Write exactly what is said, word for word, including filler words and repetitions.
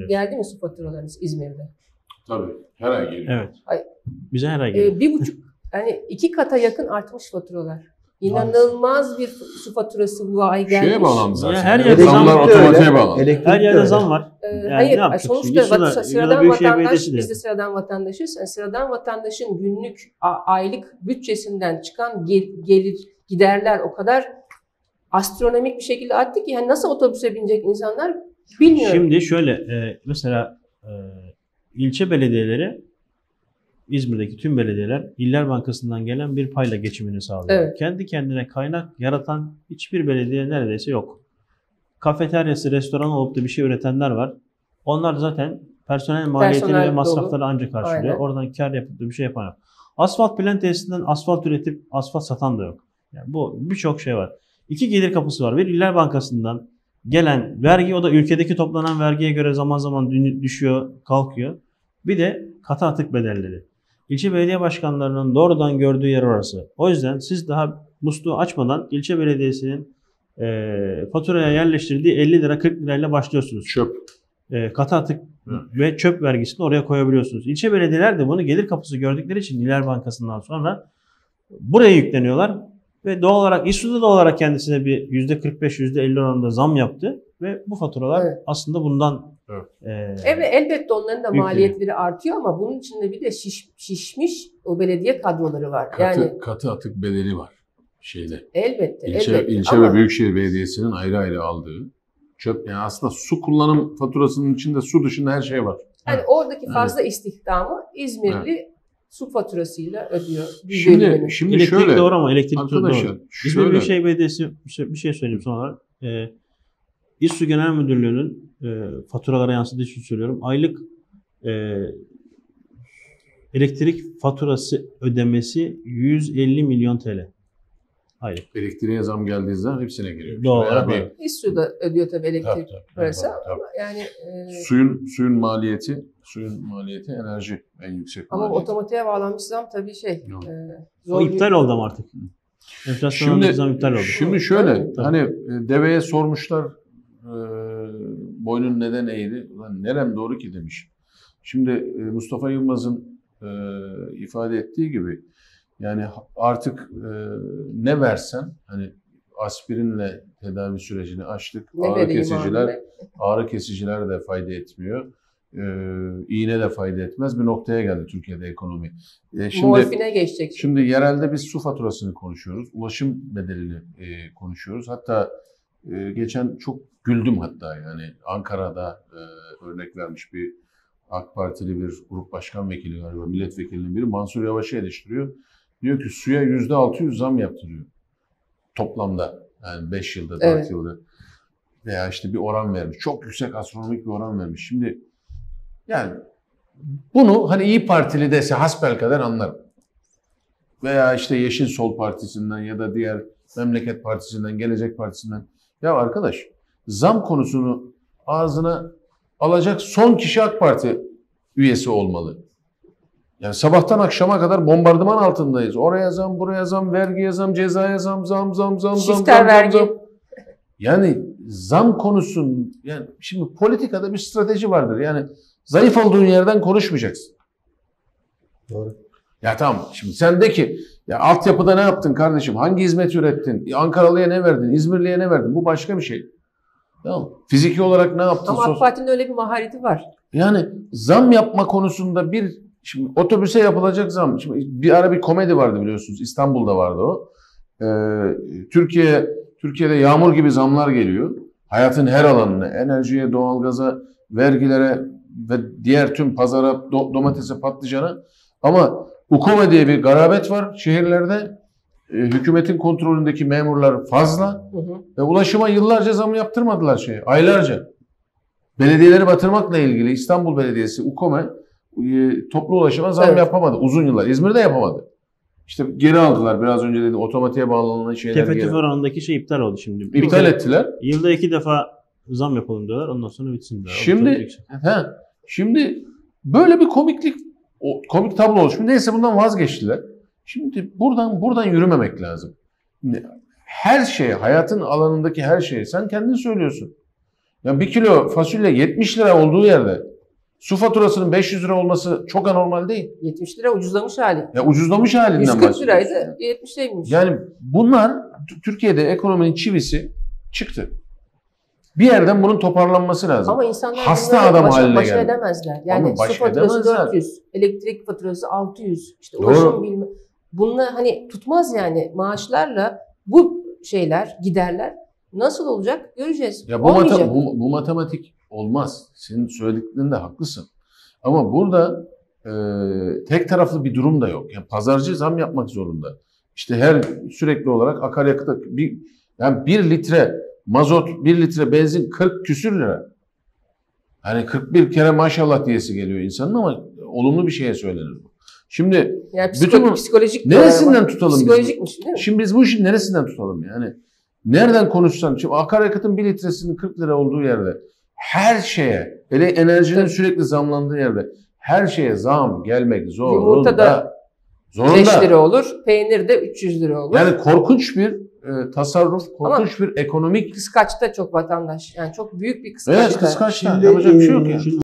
Evet. Geldi mi su faturalarınız İzmir'de? Tabii. Her ay geliyor. Evet. Ay, Bize her ay geliyor. Ee, bir buçuk, yani iki kata yakın artmış faturalar. İnanılmaz bir su faturası bu ay gelmiş. Şeye bağlandı zaten. Ya her Yani yerde zamlar zam- otomatiğe bağlandı. Elektrik Her de yerde öyle. zam var. Ee, Yani hayır, ne yapacaksın? sonuçta Ya da- vat- ya da sıradan Büyükşehir vatandaş, Belediyesi de. biz de sıradan vatandaşız. Yani sıradan vatandaşın günlük a- aylık bütçesinden çıkan gel- gelir giderler o kadar astronomik bir şekilde arttı ki yani nasıl otobüse binecek insanlar bilmiyorum. Şimdi şöyle e, mesela e, ilçe belediyeleri, İzmir'deki tüm belediyeler İller Bankası'ndan gelen bir payla geçimini sağlıyor. Evet. Kendi kendine kaynak yaratan hiçbir belediye neredeyse yok. Kafeteryası, restoran olup da bir şey üretenler var. Onlar zaten personel maliyetini Personel ve masrafları dolu. ancak karşılıyor. Aynen. Oradan kar yapıp da bir şey yapan yok. Asfalt plant tesisinden asfalt üretip asfalt satan da yok. Yani bu birçok şey var. İki gelir kapısı var. Bir İller Bankası'ndan gelen vergi, o da ülkedeki toplanan vergiye göre zaman zaman düşüyor, kalkıyor. Bir de katı atık bedelleri. İlçe belediye başkanlarının doğrudan gördüğü yer orası. O yüzden siz daha musluğu açmadan ilçe belediyesinin e, faturaya yerleştirdiği elli lira kırk lirayla başlıyorsunuz. Çöp. E, katı atık ve çöp vergisini oraya koyabiliyorsunuz. İlçe belediyeler de bunu gelir kapısı gördükleri için İller Bankası'ndan sonra buraya yükleniyorlar ve doğal olarak İSSU da doğal olarak kendisine bir yüzde kırk beş yüzde elli oranında zam yaptı ve bu faturalar Evet. aslında bundan Evet. e, Evet, elbette onların da Yükleniyor. maliyetleri artıyor ama bunun içinde bir de şiş, şişmiş o belediye kadroları var. Katı, Yani katı atık bedeli var şeyde. elbette, İlçe, elbette. ilçe ama ve Büyükşehir Belediyesi'nin ayrı ayrı aldığı çöp. Yani aslında su kullanım faturasının içinde su dışında her şey var. yani Evet. oradaki fazla istihdamı İzmirli su faturasıyla ödüyor. Bir bölümünü. Şimdi şimdi elektrik şöyle doğru ama elektrik arkadaşlar doğru. İzmir şöyle Büyükşehir Belediyesi bir şey söyleyeyim son olarak. E, İSSU Genel Müdürlüğü'nün e, faturalara yansıdığı için söylüyorum. Aylık e, elektrik faturası ödemesi yüz elli milyon T L. Aylık. elektriğe zam geldiği zaman hepsine giriyor. Doğal Veya olarak bir- öyle. İSSU da ödüyor tabii elektrik Tabii, tabii, parası tabii, tabii. ama yani e, Suyun suyun maliyeti, suyun maliyeti enerji en yüksek ama maliyeti. otomatiğe bağlanmış zam tabii şey Yok. e, O zor bir- iptal oldu ama artık. Enflasyon Şimdi zam iptal oldu. şimdi şöyle Tabii. hani e, deveye sormuşlar e, boynun neden eğri? Ulan nerem doğru ki demiş. Şimdi e, Mustafa Yılmaz'ın e, ifade ettiği gibi yani artık e, ne versen hani aspirinle tedavi sürecini açtık. Ne Ağrı vereyim kesiciler abi? ağrı kesiciler de fayda etmiyor. E, iğne de fayda etmez. Bir noktaya geldi Türkiye'de ekonomi. E, şimdi Morfine geçecek. Şimdi yerelde biz su faturasını konuşuyoruz. Ulaşım bedelini e, konuşuyoruz. Hatta e, geçen çok güldüm hatta yani Ankara'da e, örnek vermiş bir AK Partili bir grup başkan vekili galiba milletvekilinin biri Mansur Yavaş'ı eleştiriyor. Diyor ki suya yüzde altı yüz zam yaptırıyor. Toplamda yani beş yılda dört Evet. yılda veya işte bir oran vermiş. Çok yüksek astronomik bir oran vermiş. Şimdi yani bunu hani İyi Partili dese hasbelkader anlarım. Veya işte Yeşil Sol Partisi'nden ya da diğer Memleket Partisi'nden, Gelecek Partisi'nden. Ya arkadaş zam konusunu ağzına alacak son kişi AK Parti üyesi olmalı. Yani sabahtan akşama kadar bombardıman altındayız. Oraya zam, buraya zam, vergiye zam, cezaya zam, zam, zam, zam, zam, Çifter zam, vergi. zam. Yani zam konusun, yani şimdi politikada bir strateji vardır. Yani zayıf olduğun yerden konuşmayacaksın. Doğru. Ya tamam şimdi sen de ki ya altyapıda ne yaptın kardeşim? Hangi hizmet ürettin? Ankaralı'ya ne verdin? İzmirli'ye ne verdin? Bu başka bir şey. Tamam. Fiziki olarak ne yaptın? Ama AK Sos- Parti'nin öyle bir mahareti var. Yani zam yapma konusunda bir şimdi otobüse yapılacak zam. Şimdi bir ara bir komedi vardı biliyorsunuz. İstanbul'da vardı o. Ee, Türkiye Türkiye'de yağmur gibi zamlar geliyor. Hayatın her alanına, enerjiye, doğalgaza, vergilere ve diğer tüm pazara, do- domatese, patlıcana. Ama UKOME diye bir garabet var şehirlerde. Ee, hükümetin kontrolündeki memurlar fazla. Hı hı. Ve ulaşıma yıllarca zam yaptırmadılar şeye. Aylarca. Belediyeleri batırmakla ilgili İstanbul Belediyesi, UKOME e, toplu ulaşıma zam Evet. yapamadı uzun yıllar. İzmir'de yapamadı. İşte geri aldılar. Biraz önce dedim otomatiğe bağlanan şeyler Tefe geri. tüfe oranındaki şey iptal oldu şimdi. İptal ettiler. Yılda iki defa zam yapalım diyorlar. Ondan sonra bitsin diyorlar. O çok Şimdi yüksek. he, şimdi böyle bir komiklik o, komik tablo olmuş. Neyse bundan vazgeçtiler. Şimdi buradan buradan yürümemek lazım. Her şey, hayatın alanındaki her şeyi sen kendin söylüyorsun. Yani bir kilo fasulye yetmiş lira olduğu yerde su faturasının beş yüz lira olması çok anormal değil. yetmiş lira ucuzlamış hali. Ya ucuzlamış halinden yüz bahsediyoruz. kırk liraydı, yetmiş liraymış. Yani bunlar Türkiye'de ekonominin çivisi çıktı. Bir yerden bunun toparlanması lazım. Ama insanlar hasta bunları adam başa, haline başa geldi. edemezler. Yani Ama baş su faturası edemezler. dört yüz, elektrik faturası altı yüz, işte Doğru. ulaşım bilme. Bunlar hani tutmaz yani maaşlarla bu şeyler, giderler nasıl olacak göreceğiz. Ya bu, Olmayacak. mata- bu, bu matematik olmaz. Senin söylediklerinde haklısın. Ama burada e, tek taraflı bir durum da yok. Yani pazarcı zam yapmak zorunda. İşte her sürekli olarak akaryakıta bir yani bir litre mazot, bir litre benzin kırk küsür lira. Hani kırk bir kere maşallah diyesi geliyor insanın ama olumlu bir şeye söylenir bu. Şimdi yani bütün psikolo- bu- psikolojik neresinden tutalım biz? Psikolojikmiş değil mi? Şimdi biz bu işin neresinden tutalım yani? Nereden konuşsan, şimdi akaryakıtın bir litresinin kırk lira olduğu yerde her şeye, hele enerjinin Tabii. sürekli zamlandığı yerde her şeye zam gelmek zorunda. Yumurta da zorunda. beş lira olur, peynir de üç yüz lira olur. Yani korkunç bir e, tasarruf, korkunç bir ekonomik Kıskaçta çok vatandaş. Yani çok büyük bir kıskaçta. evet, kıskançlık. Şimdi, Yapacak bir şey yok e, yani. şimdi